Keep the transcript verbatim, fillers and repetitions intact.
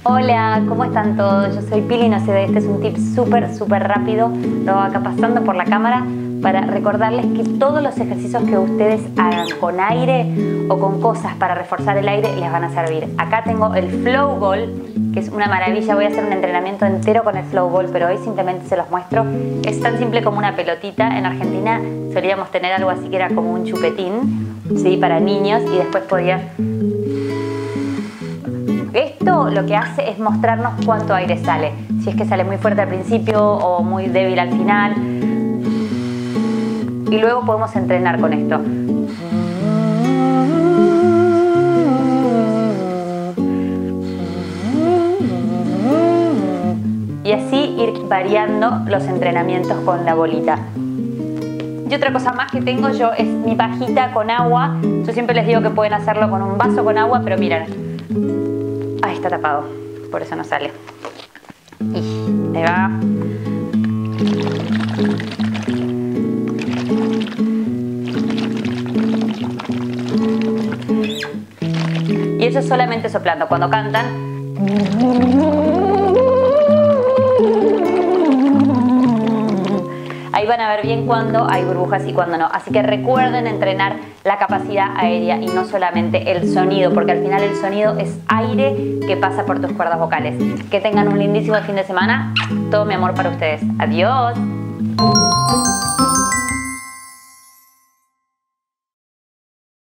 Hola, ¿cómo están todos? Yo soy Pili Noceda. Este es un tip súper, súper rápido. Lo hago acá pasando por la cámara para recordarles que todos los ejercicios que ustedes hagan con aire o con cosas para reforzar el aire les van a servir. Acá tengo el Flow Ball, que es una maravilla. Voy a hacer un entrenamiento entero con el Flow Ball, pero hoy simplemente se los muestro. Es tan simple como una pelotita. En Argentina solíamos tener algo así que era como un chupetín, ¿sí? Para niños, y después podías... Esto lo que hace es mostrarnos cuánto aire sale. Si es que sale muy fuerte al principio o muy débil al final. Y luego podemos entrenar con esto. Y así ir variando los entrenamientos con la bolita. Y otra cosa más que tengo yo es mi pajita con agua. Yo siempre les digo que pueden hacerlo con un vaso con agua, pero miren. Ahí está tapado, por eso no sale. Y ahí va. Y eso es solamente soplando. Cuando cantan, ahí van a ver bien cuando hay burbujas y cuando no. Así que recuerden entrenar la capacidad aérea y no solamente el sonido, porque al final el sonido es aire que pasa por tus cuerdas vocales. Que tengan un lindísimo fin de semana. Todo mi amor para ustedes. Adiós.